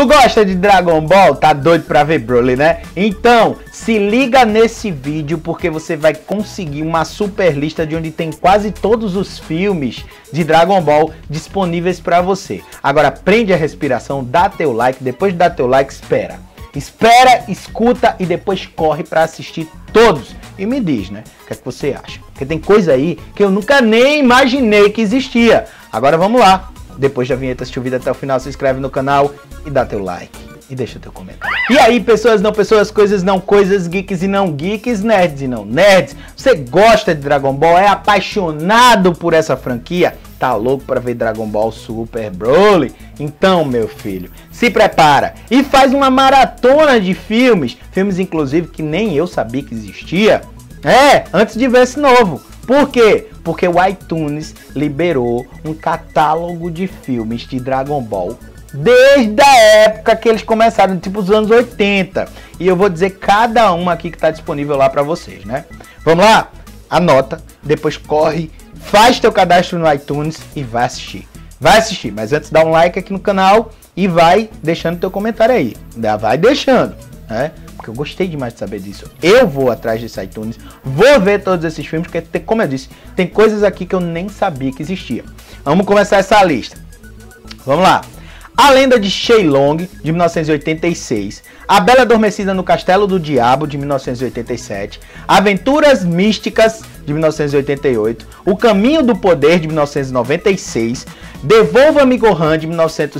Tu gosta de Dragon Ball? Tá doido pra ver Broly, né? Então, se liga nesse vídeo porque você vai conseguir uma super lista de onde tem quase todos os filmes de Dragon Ball disponíveis pra você. Agora, prende a respiração, dá teu like, depois de dar teu like, espera. Espera, escuta e depois corre pra assistir todos. E me diz, né? O que é que você acha? Porque tem coisa aí que eu nunca nem imaginei que existia. Agora vamos lá. Depois da vinheta, assistir o vídeo até o final, se inscreve no canal e dá teu like. E deixa teu comentário. E aí, pessoas, não pessoas, coisas não coisas, geeks e não geeks, nerds e não nerds. Você gosta de Dragon Ball? É apaixonado por essa franquia? Tá louco pra ver Dragon Ball Super Broly? Então, meu filho, se prepara e faz uma maratona de filmes. Filmes, inclusive, que nem eu sabia que existia. Antes de ver esse novo. Por quê? Porque o iTunes liberou um catálogo de filmes de Dragon Ball desde a época que eles começaram, tipo os anos 80. E eu vou dizer cada uma aqui que está disponível lá para vocês, né? Vamos lá? Anota, depois corre, faz teu cadastro no iTunes e vai assistir. Vai assistir, mas antes dá um like aqui no canal e vai deixando teu comentário aí. Vai deixando, né? Porque eu gostei demais de saber disso. Eu vou atrás desse iTunes, vou ver todos esses filmes, porque, como eu disse, tem coisas aqui que eu nem sabia que existia. Vamos começar essa lista. Vamos lá. A Lenda de Shenlong, de 1986. A Bela Adormecida no Castelo do Diabo, de 1987. Aventuras Místicas, de 1988. O Caminho do Poder, de 1996. Devolva-me Gohan, de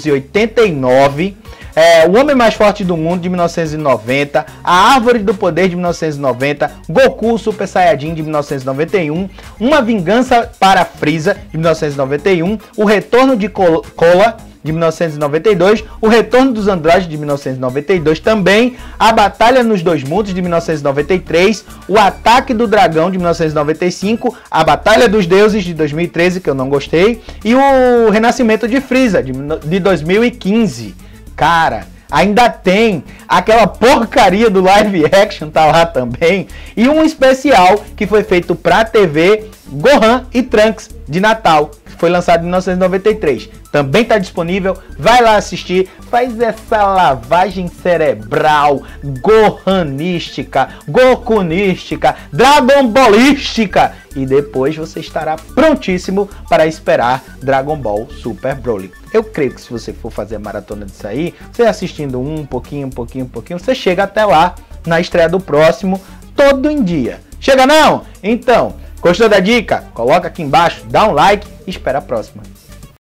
1989. O Homem Mais Forte do Mundo, de 1990, A Árvore do Poder, de 1990, Goku Super Saiyajin, de 1991, Uma Vingança para Frieza, de 1991, O Retorno de Kola, de 1992, O Retorno dos Androides, de 1992 também, A Batalha nos Dois Mundos, de 1993, O Ataque do Dragão, de 1995, A Batalha dos Deuses, de 2013, que eu não gostei, e O Renascimento de Frieza, de 2015. Cara, ainda tem aquela porcaria do live action, tá lá também. E um especial que foi feito pra TV, Gohan e Trunks de Natal, que foi lançado em 1993. Também tá disponível, vai lá assistir, faz essa lavagem cerebral, gohanística, gokunística, dragon ballística. E depois você estará prontíssimo para esperar Dragon Ball Super Broly. Eu creio que se você for fazer a maratona disso aí, você assistindo um pouquinho, você chega até lá na estreia do próximo, todo em dia. Chega não? Então, gostou da dica? Coloca aqui embaixo, dá um like e espera a próxima.